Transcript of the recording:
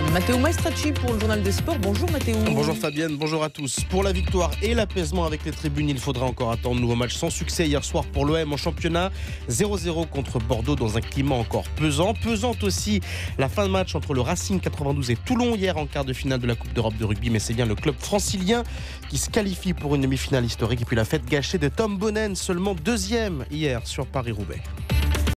Matteo Maestracci pour le journal des sports. Bonjour Matteo. Bonjour Fabienne, bonjour à tous. Pour la victoire et l'apaisement avec les tribunes, il faudra encore attendre. Nouveau match sans succès hier soir pour l'OM en championnat. 0-0 contre Bordeaux dans un climat encore pesant. Pesante aussi la fin de match entre le Racing 92 et Toulon hier en quart de finale de la Coupe d'Europe de rugby. Mais c'est bien le club francilien qui se qualifie pour une demi-finale historique. Et puis la fête gâchée de Tom Bonnen, seulement deuxième hier sur Paris-Roubaix.